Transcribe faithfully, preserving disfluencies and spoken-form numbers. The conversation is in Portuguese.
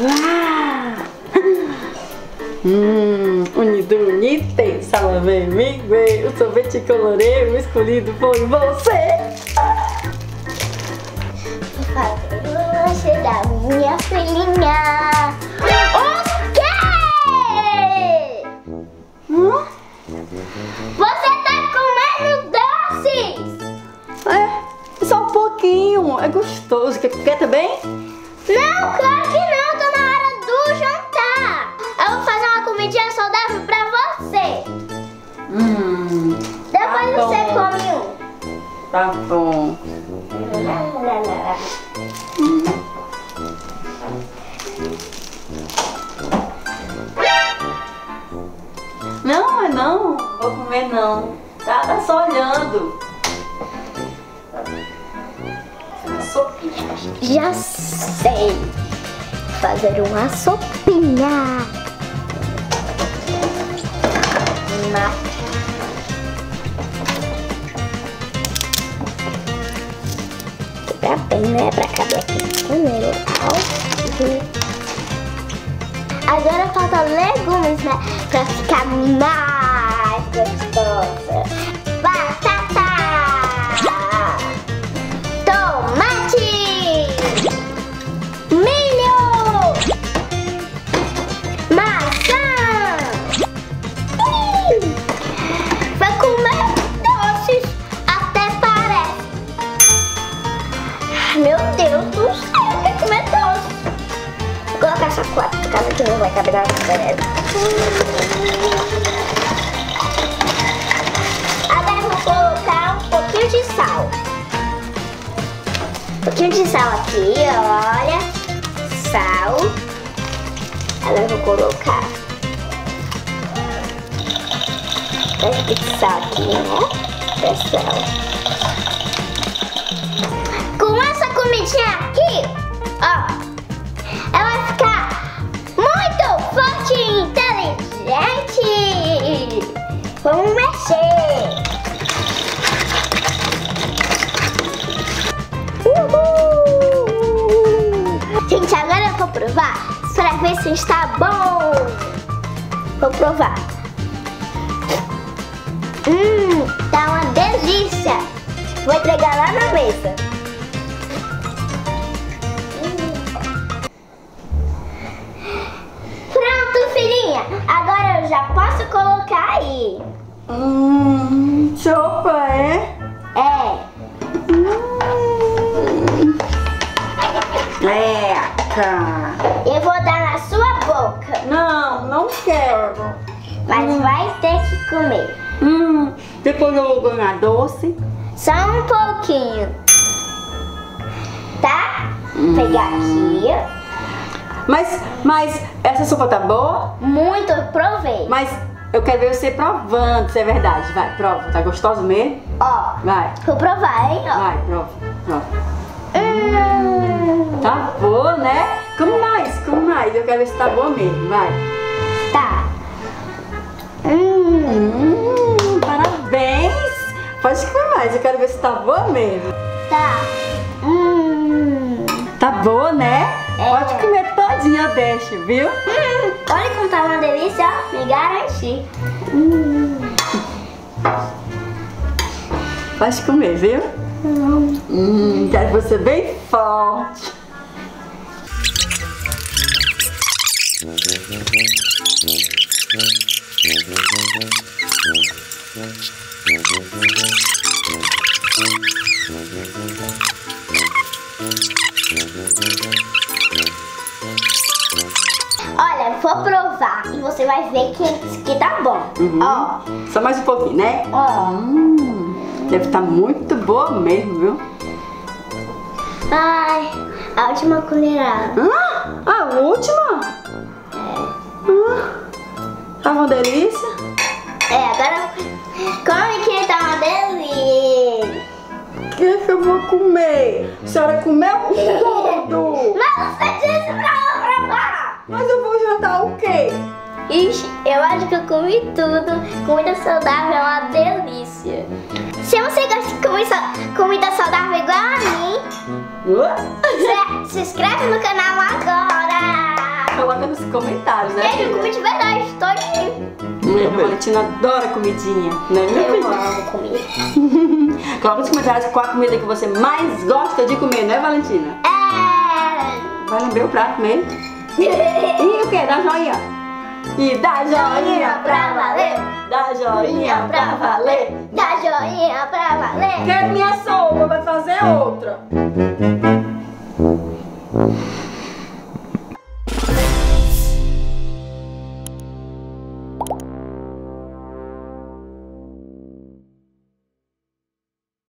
Ah! Hum, unido, unite, salame, migue, o sorvete colorido, o escolhido foi você. Vou fazer o lanche da minha filhinha. O quê? Hum? Você tá comendo doces? É, só um pouquinho, é gostoso. Quer, quer também? Não, claro que não, tô na hora do jantar. Eu vou fazer uma comidinha saudável pra você. Hum, Depois tá você bom. come um. Tá bom. Não, é não. Vou comer não. Tá, tá só olhando. Uma sopinha. Já sei. Fazer uma sopinha. Na... Pra bem, né? Pra caber aqui no meu. Agora falta legumes, né? Pra ficar mais gostosa. Batata, tomate, milho, maçã. Ih, vai comer doces, até parece. Meu Deus do céu, quer comer doce. Vou colocar essa quatro, por causa que não vai caber na colher. Agora eu vou colocar um pouquinho de sal. Um pouquinho de sal aqui, olha. Sal. Agora eu vou colocar um pouquinho de sal aqui, né? É sal. Com essa comidinha aqui, ó, ela vai ficar muito forte e inteligente. Vamos mexer. Uhul. Gente, agora eu vou provar para ver se está bom. Vou provar. Hum, tá uma delícia. Vou entregar lá na mesa. Pronto, filhinha. Agora eu já posso colocar aí. Hum, sopa, é? É. Hum. Eca. Eu vou dar na sua boca. Não, não quero. Mas Hum. vai ter que comer. Hum, depois eu vou ganhar doce. Só um pouquinho. Tá? Hum. Pegar aqui. Mas, mas essa sopa tá boa? Muito, eu provei. Mas eu quero ver você provando, se é verdade. Vai, prova. Tá gostoso mesmo? Ó, Vai, vou provar, hein? Ó. vai, prova. Prova. Hum, Tá boa, né? Come mais, come mais. Eu quero ver se tá boa mesmo. Vai. tá. Hum, Hum, parabéns. Pode comer mais. Eu quero ver se tá boa mesmo. tá. Hum, Tá boa, né? É. Pode comer todinha, eu deixo, viu? hum, olha como tá uma delícia, ó. Me garanti. Hum, Pode comer, viu? hum. Hum, quero você bem forte. Olha, vou provar e você vai ver que, que tá bom. Uhum. Ó, Só mais um pouquinho, né? ó. Hum, deve estar muito boa mesmo, viu? Ai, a última colherada. Ah, a última? Ah, tá uma delícia? É, agora come que tá uma delícia. O que, que eu vou comer? A senhora comeu tudo! Mas você disse pra eu provar. Mas eu vou jantar o quê? Ixi, eu acho que eu comi tudo. Comida saudável é uma delícia. Se você gosta de comida, comida saudável igual a mim, Uh? se, se inscreve no canal agora. coloca nos comentários, né? Gente, eu comi de verdade, todinho. A Valentina adora comidinha, né? Eu amo comida. Coloca nos comentários qual a comida que você mais gosta de comer, né, Valentina? É... Vai lembrar o prato mesmo? E o que? Dá joinha. E dá joinha pra valer. Dá joinha pra valer. Dá joinha pra valer. Que minha sogra vai fazer outra.